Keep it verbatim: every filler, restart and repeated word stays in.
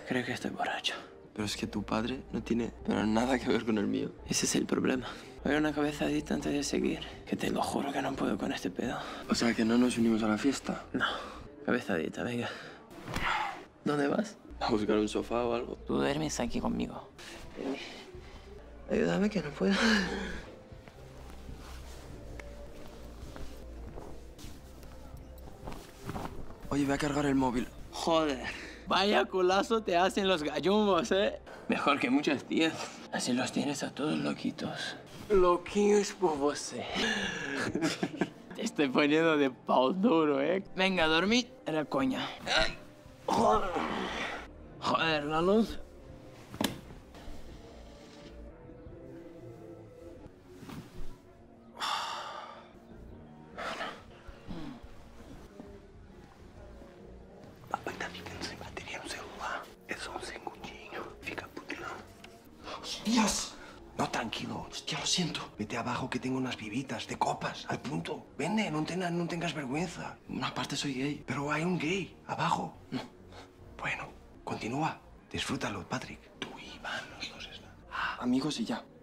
Creo que estoy borracho. Pero es que tu padre no tiene pero nada que ver con el mío. Ese es el problema. Voy a una cabezadita antes de seguir. Que te lo juro que no puedo con este pedo. O sea, que no nos unimos a la fiesta. No. Cabezadita, venga. ¿Dónde vas? A buscar un sofá o algo. Tú duermes aquí conmigo. Ayúdame que no puedo. Oye, voy a cargar el móvil. Joder. Vaya culazo te hacen los gallumbos, ¿eh? Mejor que muchas tías. Así los tienes a todos loquitos. Loquillos por você. Te estoy poniendo de pau duro, ¿eh? Venga, dormid. Era coña. Ay. Joder. Joder, la luz. Papai tá ficando sem bateria no celular. É só um segundinho. Fica puteando. ¡Hostias! No, tranquilo. Hostia, lo siento. Vete abajo que tengo unas vivitas de copas. Al punto. Vende, no, tengas, no tengas vergüenza. Una parte soy gay. Pero hay un gay abajo. No. Bueno, continúa. Disfrútalo, Patrick. Tú y Iván, los dos están. Amigos y ya.